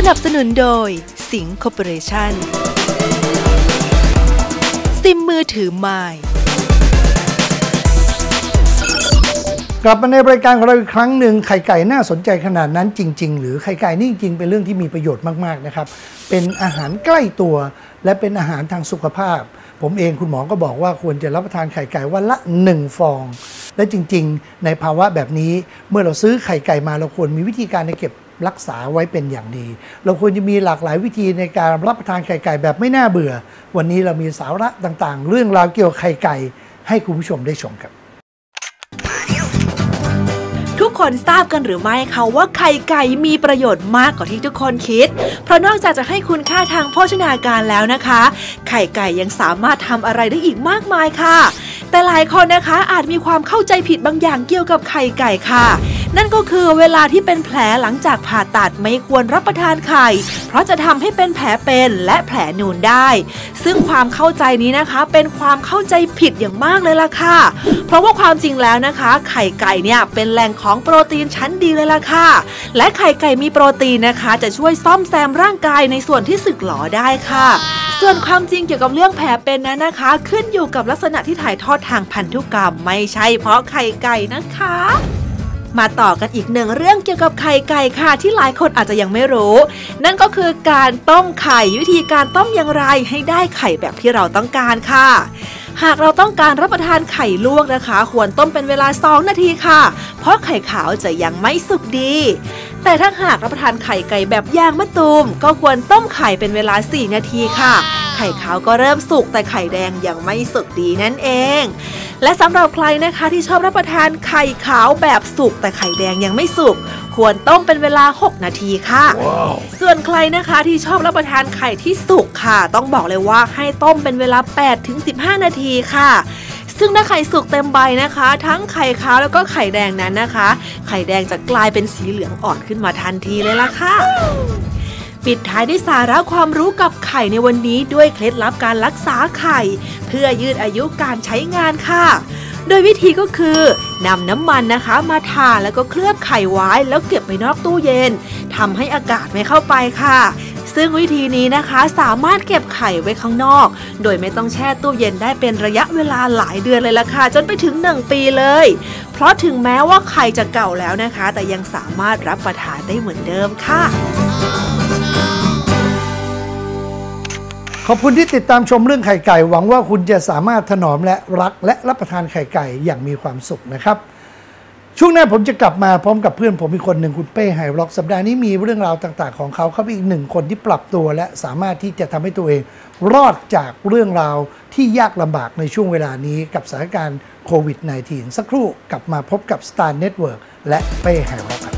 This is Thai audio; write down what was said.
นับสนุนโดยสิงห์คอร์ปอเรชั่นซิมมือถือไมล์กลับมาในรายการของเราอีกครั้งหนึ่งไข่ไก่น่าสนใจขนาดนั้นจริงๆหรือไข่ไก่นี่จริงๆเป็นเรื่องที่มีประโยชน์มากๆนะครับเป็นอาหารใกล้ตัวและเป็นอาหารทางสุขภาพผมเองคุณหมอก็บอกว่าควรจะรับประทานไข่ไก่วันละ1ฟองและจริงๆในภาวะแบบนี้เมื่อเราซื้อไข่ไก่มาเราควรมีวิธีการในเก็บรักษาไว้เป็นอย่างดีเราควรจะมีหลากหลายวิธีในการรับประทานไข่ไก่แบบไม่น่าเบื่อวันนี้เรามีสาระต่างๆเรื่องราวเกี่ยวกับไข่ไก่ให้คุณผู้ชมได้ชมครับทุกคนทราบกันหรือไม่คะว่าไข่ไก่มีประโยชน์มากกว่าที่ทุกคนคิดเพราะนอกจากจะให้คุณค่าทางโภชนาการแล้วนะคะไข่ไก่ยังสามารถทำอะไรได้อีกมากมายค่ะแต่หลายคนนะคะอาจมีความเข้าใจผิดบางอย่างเกี่ยวกับไข่ไก่ค่ะนั่นก็คือเวลาที่เป็นแผลหลังจากผ่าตัดไม่ควรรับประทานไข่เพราะจะทำให้เป็นแผลเป็นและแผลนูนได้ซึ่งความเข้าใจนี้นะคะเป็นความเข้าใจผิดอย่างมากเลยล่ะค่ะเพราะว่าความจริงแล้วนะคะไข่ไก่เนี่ยเป็นแหล่งของโปรตีนชั้นดีเลยล่ะค่ะและไข่ไก่มีโปรตีนนะคะจะช่วยซ่อมแซมร่างกายในส่วนที่สึกหรอได้ค่ะส่วนความจริงเกี่ยวกับเรื่องแผลเป็นนั้นนะคะขึ้นอยู่กับลักษณะที่ถ่ายทอดทางพันธุกรรมไม่ใช่เพราะไข่ไก่นะคะมาต่อกันอีกหนึ่งเรื่องเกี่ยวกับไข่ไก่ค่ะที่หลายคนอาจจะยังไม่รู้นั่นก็คือการต้มไข่วิธีการต้มอย่างไรให้ได้ไข่แบบที่เราต้องการค่ะหากเราต้องการรับประทานไข่ลวกนะคะควรต้มเป็นเวลา2นาทีค่ะเพราะไข่ขาวจะยังไม่สุกดีแต่ถ้าหากรับประทานไข่ไก่แบบย่างมะตูมก็ควรต้มไข่เป็นเวลา4นาทีค่ะไข่ขาวก็เริ่มสุกแต่ไข่แดงยังไม่สุกดีนั่นเองและสำหรับใครนะคะที่ชอบรับประทานไข่ขาวแบบสุกแต่ไข่แดงยังไม่สุกควรต้มเป็นเวลา6นาทีค่ะ wow. ส่วนใครนะคะที่ชอบรับประทานไข่ที่สุกค่ะต้องบอกเลยว่าให้ต้มเป็นเวลา 8-15 นาทีค่ะซึ่งถ้าไข่สุกเต็มใบนะคะทั้งไข่ขาวแล้วก็ไข่แดงนั้นนะคะไข่แดงจะกลายเป็นสีเหลืองอ่อนขึ้นมาทันทีเลยล่ะค่ะปิดท้ายด้วยสาระความรู้กับไข่ในวันนี้ด้วยเคล็ดลับการรักษาไข่เพื่อยืดอายุการใช้งานค่ะโดยวิธีก็คือนำน้ำมันนะคะมาทาแล้วก็เคลือบไข่ไว้แล้วเก็บไว้นอกตู้เย็นทำให้อากาศไม่เข้าไปค่ะซึ่งวิธีนี้นะคะสามารถเก็บไข่ไว้ข้างนอกโดยไม่ต้องแช่ตู้เย็นได้เป็นระยะเวลาหลายเดือนเลยล่ะค่ะจนไปถึง1 ปีเลยเพราะถึงแม้ว่าไข่จะเก่าแล้วนะคะแต่ยังสามารถรับประทานได้เหมือนเดิมค่ะขอบคุณที่ติดตามชมเรื่องไข่ไก่หวังว่าคุณจะสามารถถนอมและรักและรับประทานไข่ไก่อย่างมีความสุขนะครับช่วงหน้าผมจะกลับมาพร้อมกับเพื่อนผมอีกคนหนึ่งคุณเป้ไฮร็อกสัปดาห์นี้มีเรื่องราวต่างๆของเขาเป็นอีก1 คนที่ปรับตัวและสามารถที่จะทำให้ตัวเองรอดจากเรื่องราวที่ยากลำบากในช่วงเวลานี้กับสถานการณ์โควิด -19 สักครู่กลับมาพบกับ Star Network และเป้ไฮร็อก